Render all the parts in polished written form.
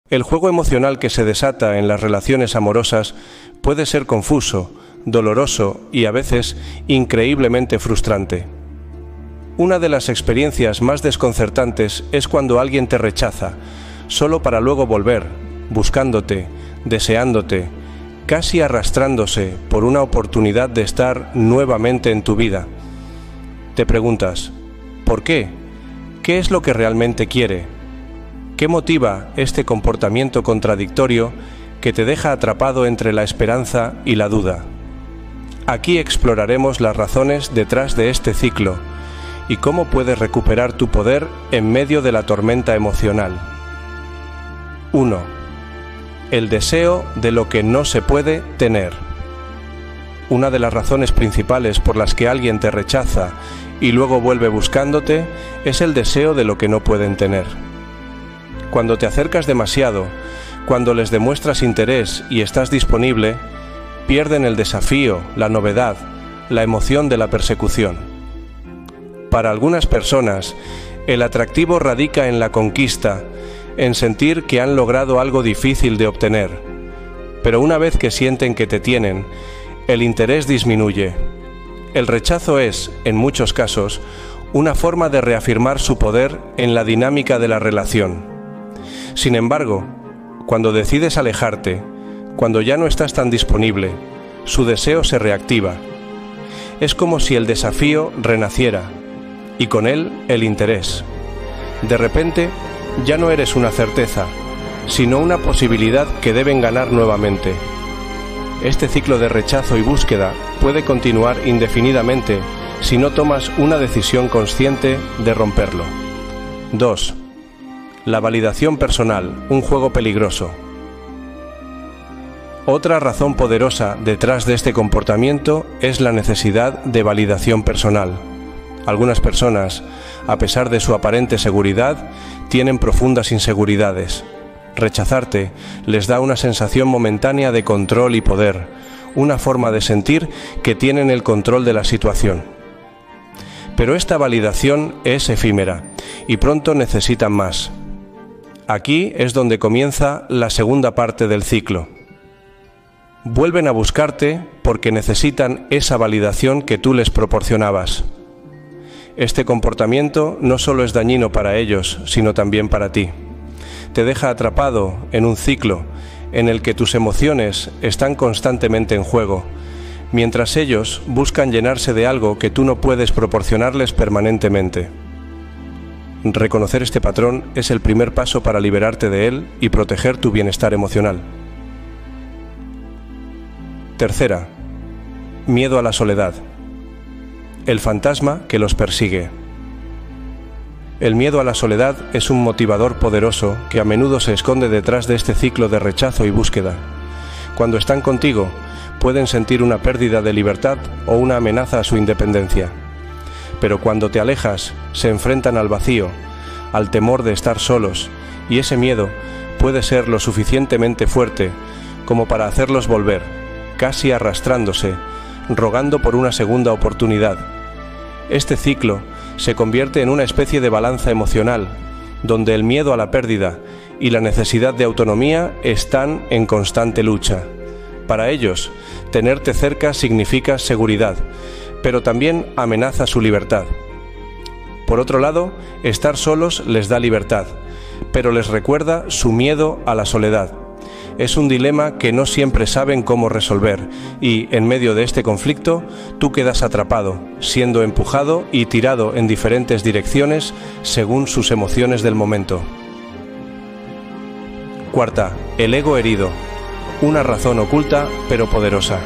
El juego emocional que se desata en las relaciones amorosas puede ser confuso, doloroso y a veces increíblemente frustrante. Una de las experiencias más desconcertantes es cuando alguien te rechaza, solo para luego volver, buscándote, deseándote, casi arrastrándose por una oportunidad de estar nuevamente en tu vida. Te preguntas, ¿por qué? ¿Qué es lo que realmente quiere? ¿Qué motiva este comportamiento contradictorio que te deja atrapado entre la esperanza y la duda? Aquí exploraremos las razones detrás de este ciclo y cómo puedes recuperar tu poder en medio de la tormenta emocional. 1. El deseo de lo que no se puede tener. Una de las razones principales por las que alguien te rechaza y luego vuelve buscándote es el deseo de lo que no pueden tener. Cuando te acercas demasiado, cuando les demuestras interés y estás disponible, pierden el desafío, la novedad, la emoción de la persecución. Para algunas personas, el atractivo radica en la conquista, en sentir que han logrado algo difícil de obtener. Pero una vez que sienten que te tienen, el interés disminuye. El rechazo es, en muchos casos, una forma de reafirmar su poder en la dinámica de la relación. Sin embargo, cuando decides alejarte, cuando ya no estás tan disponible, su deseo se reactiva. Es como si el desafío renaciera, y con él el interés. De repente, ya no eres una certeza, sino una posibilidad que deben ganar nuevamente. Este ciclo de rechazo y búsqueda puede continuar indefinidamente si no tomas una decisión consciente de romperlo. 2. La validación personal, un juego peligroso. Otra razón poderosa detrás de este comportamiento es la necesidad de validación personal. Algunas personas, a pesar de su aparente seguridad, tienen profundas inseguridades. Rechazarte les da una sensación momentánea de control y poder, una forma de sentir que tienen el control de la situación. Pero esta validación es efímera y pronto necesitan más. Aquí es donde comienza la segunda parte del ciclo. Vuelven a buscarte porque necesitan esa validación que tú les proporcionabas. Este comportamiento no solo es dañino para ellos, sino también para ti. Te deja atrapado en un ciclo en el que tus emociones están constantemente en juego, mientras ellos buscan llenarse de algo que tú no puedes proporcionarles permanentemente. Reconocer este patrón es el primer paso para liberarte de él y proteger tu bienestar emocional. Tercera, miedo a la soledad. El fantasma que los persigue. El miedo a la soledad es un motivador poderoso que a menudo se esconde detrás de este ciclo de rechazo y búsqueda. Cuando están contigo, pueden sentir una pérdida de libertad o una amenaza a su independencia. Pero cuando te alejas, se enfrentan al vacío, al temor de estar solos, y ese miedo puede ser lo suficientemente fuerte como para hacerlos volver, casi arrastrándose, rogando por una segunda oportunidad. Este ciclo se convierte en una especie de balanza emocional, donde el miedo a la pérdida y la necesidad de autonomía están en constante lucha. Para ellos, tenerte cerca significa seguridad, pero también amenaza su libertad. Por otro lado, estar solos les da libertad, pero les recuerda su miedo a la soledad. Es un dilema que no siempre saben cómo resolver y, en medio de este conflicto, tú quedas atrapado, siendo empujado y tirado en diferentes direcciones según sus emociones del momento. Cuarta, el ego herido. Una razón oculta pero poderosa.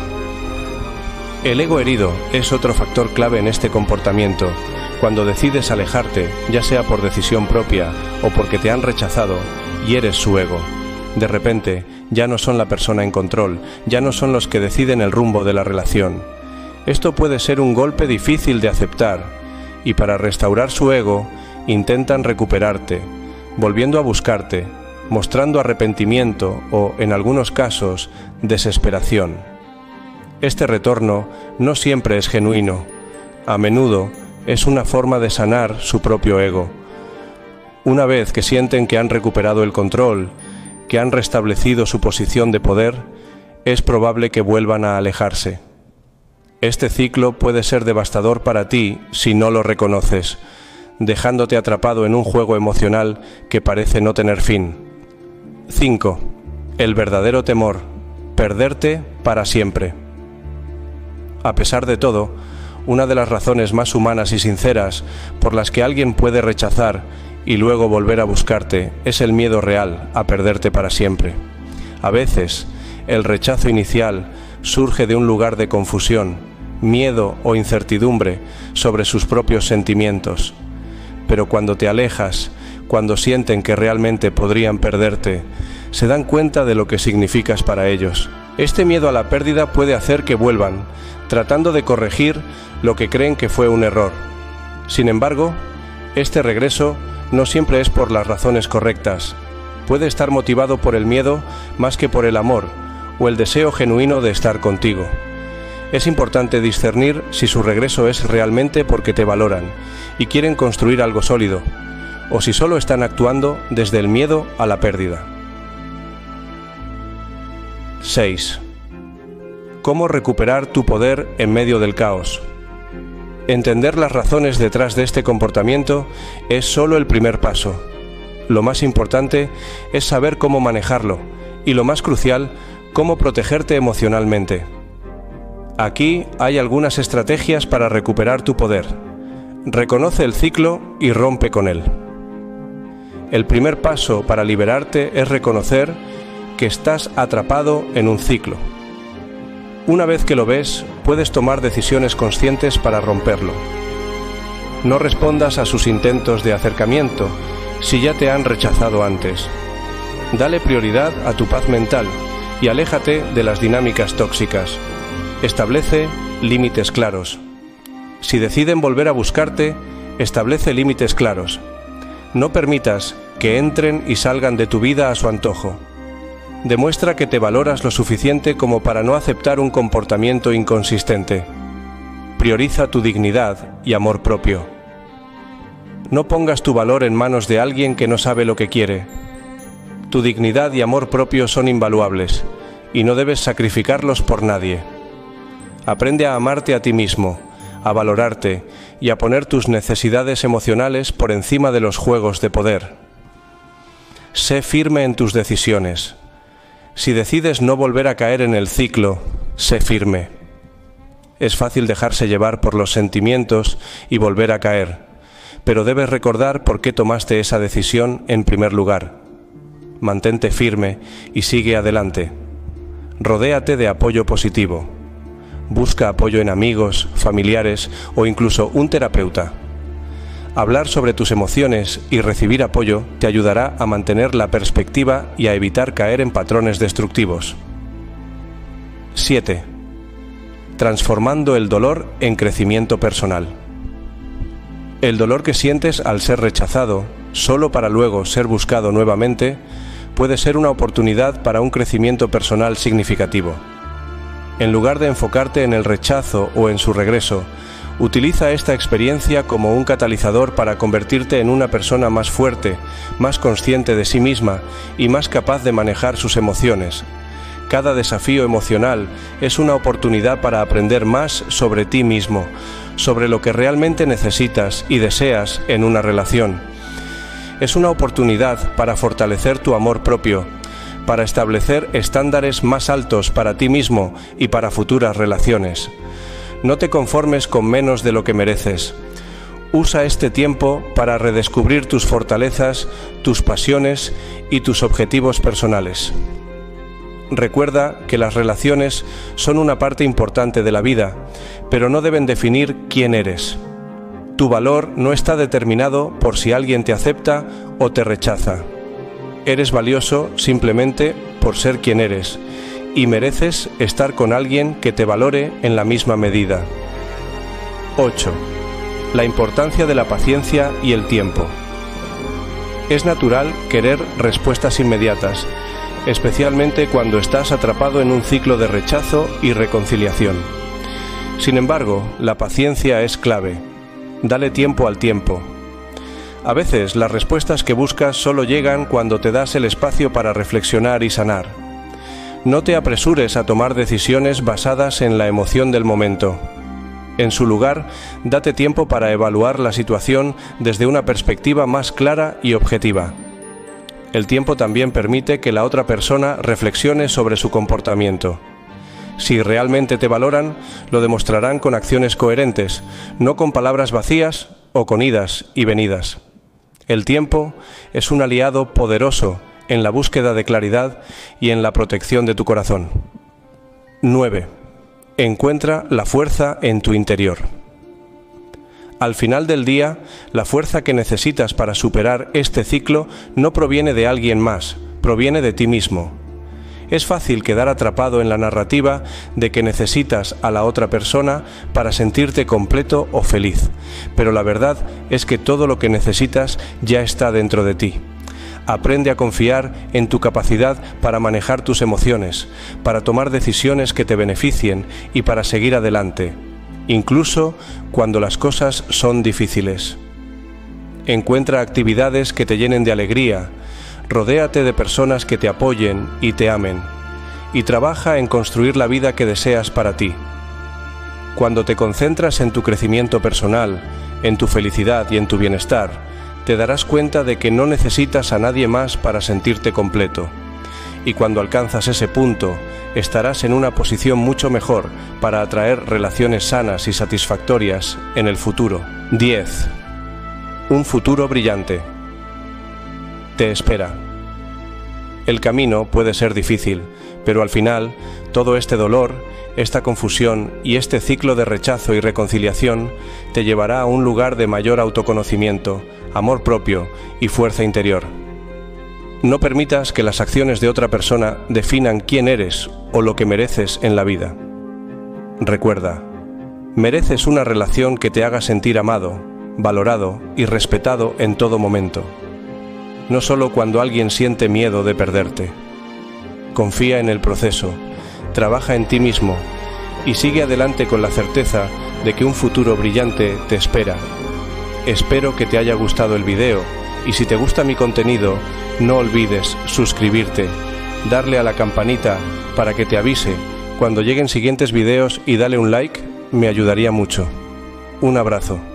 El ego herido es otro factor clave en este comportamiento. Cuando decides alejarte, ya sea por decisión propia o porque te han rechazado, hieres su ego. De repente, ya no son la persona en control, ya no son los que deciden el rumbo de la relación. Esto puede ser un golpe difícil de aceptar, y para restaurar su ego, intentan recuperarte, volviendo a buscarte, mostrando arrepentimiento o, en algunos casos, desesperación. Este retorno no siempre es genuino. A menudo es una forma de sanar su propio ego. Una vez que sienten que han recuperado el control, que han restablecido su posición de poder, es probable que vuelvan a alejarse. Este ciclo puede ser devastador para ti si no lo reconoces, dejándote atrapado en un juego emocional que parece no tener fin. 5. El verdadero temor: perderte para siempre. A pesar de todo, una de las razones más humanas y sinceras por las que alguien puede rechazar y luego volver a buscarte es el miedo real a perderte para siempre. A veces, el rechazo inicial surge de un lugar de confusión, miedo o incertidumbre sobre sus propios sentimientos. Pero cuando te alejas, cuando sienten que realmente podrían perderte, se dan cuenta de lo que significas para ellos. Este miedo a la pérdida puede hacer que vuelvan, tratando de corregir lo que creen que fue un error. Sin embargo, este regreso no siempre es por las razones correctas. Puede estar motivado por el miedo más que por el amor o el deseo genuino de estar contigo. Es importante discernir si su regreso es realmente porque te valoran y quieren construir algo sólido, o si solo están actuando desde el miedo a la pérdida. 6. ¿Cómo recuperar tu poder en medio del caos? Entender las razones detrás de este comportamiento es solo el primer paso. Lo más importante es saber cómo manejarlo y, lo más crucial, cómo protegerte emocionalmente. Aquí hay algunas estrategias para recuperar tu poder. Reconoce el ciclo y rompe con él. El primer paso para liberarte es reconocer que estás atrapado en un ciclo. Una vez que lo ves, puedes tomar decisiones conscientes para romperlo. No respondas a sus intentos de acercamiento si ya te han rechazado antes. Dale prioridad a tu paz mental y aléjate de las dinámicas tóxicas. Establece límites claros. Si deciden volver a buscarte, establece límites claros. No permitas que entren y salgan de tu vida a su antojo. Demuestra que te valoras lo suficiente como para no aceptar un comportamiento inconsistente. Prioriza tu dignidad y amor propio. No pongas tu valor en manos de alguien que no sabe lo que quiere. Tu dignidad y amor propio son invaluables, y no debes sacrificarlos por nadie. Aprende a amarte a ti mismo, a valorarte y a poner tus necesidades emocionales por encima de los juegos de poder. Sé firme en tus decisiones. Si decides no volver a caer en el ciclo, sé firme. Es fácil dejarse llevar por los sentimientos y volver a caer, pero debes recordar por qué tomaste esa decisión en primer lugar. Mantente firme y sigue adelante. Rodéate de apoyo positivo. Busca apoyo en amigos, familiares o incluso un terapeuta. Hablar sobre tus emociones y recibir apoyo te ayudará a mantener la perspectiva y a evitar caer en patrones destructivos. 7. Transformando el dolor en crecimiento personal. El dolor que sientes al ser rechazado, solo para luego ser buscado nuevamente, puede ser una oportunidad para un crecimiento personal significativo. En lugar de enfocarte en el rechazo o en su regreso, utiliza esta experiencia como un catalizador para convertirte en una persona más fuerte, más consciente de sí misma y más capaz de manejar sus emociones. Cada desafío emocional es una oportunidad para aprender más sobre ti mismo, sobre lo que realmente necesitas y deseas en una relación. Es una oportunidad para fortalecer tu amor propio, para establecer estándares más altos para ti mismo y para futuras relaciones. No te conformes con menos de lo que mereces. Usa este tiempo para redescubrir tus fortalezas, tus pasiones y tus objetivos personales. Recuerda que las relaciones son una parte importante de la vida, pero no deben definir quién eres. Tu valor no está determinado por si alguien te acepta o te rechaza. Eres valioso simplemente por ser quien eres, y mereces estar con alguien que te valore en la misma medida. 8. La importancia de la paciencia y el tiempo. Es natural querer respuestas inmediatas, especialmente cuando estás atrapado en un ciclo de rechazo y reconciliación. Sin embargo, la paciencia es clave. Dale tiempo al tiempo. A veces las respuestas que buscas solo llegan cuando te das el espacio para reflexionar y sanar. No te apresures a tomar decisiones basadas en la emoción del momento. En su lugar, date tiempo para evaluar la situación desde una perspectiva más clara y objetiva. El tiempo también permite que la otra persona reflexione sobre su comportamiento. Si realmente te valoran, lo demostrarán con acciones coherentes, no con palabras vacías o con idas y venidas. El tiempo es un aliado poderoso en la búsqueda de claridad y en la protección de tu corazón. 9. Encuentra la fuerza en tu interior. Al final del día, la fuerza que necesitas para superar este ciclo no proviene de alguien más, proviene de ti mismo. Es fácil quedar atrapado en la narrativa de que necesitas a la otra persona para sentirte completo o feliz, pero la verdad es que todo lo que necesitas ya está dentro de ti. Aprende a confiar en tu capacidad para manejar tus emociones, para tomar decisiones que te beneficien y para seguir adelante, incluso cuando las cosas son difíciles. Encuentra actividades que te llenen de alegría, rodéate de personas que te apoyen y te amen, y trabaja en construir la vida que deseas para ti. Cuando te concentras en tu crecimiento personal, en tu felicidad y en tu bienestar, te darás cuenta de que no necesitas a nadie más para sentirte completo. Y cuando alcanzas ese punto, estarás en una posición mucho mejor para atraer relaciones sanas y satisfactorias en el futuro. 10. Un futuro brillante. Te espera. El camino puede ser difícil, pero al final, todo este dolor, esta confusión y este ciclo de rechazo y reconciliación te llevará a un lugar de mayor autoconocimiento, amor propio y fuerza interior. No permitas que las acciones de otra persona definan quién eres o lo que mereces en la vida. Recuerda, mereces una relación que te haga sentir amado, valorado y respetado en todo momento. No solo cuando alguien siente miedo de perderte. Confía en el proceso, trabaja en ti mismo y sigue adelante con la certeza de que un futuro brillante te espera. Espero que te haya gustado el video y si te gusta mi contenido, no olvides suscribirte, darle a la campanita para que te avise cuando lleguen siguientes videos y dale un like, me ayudaría mucho. Un abrazo.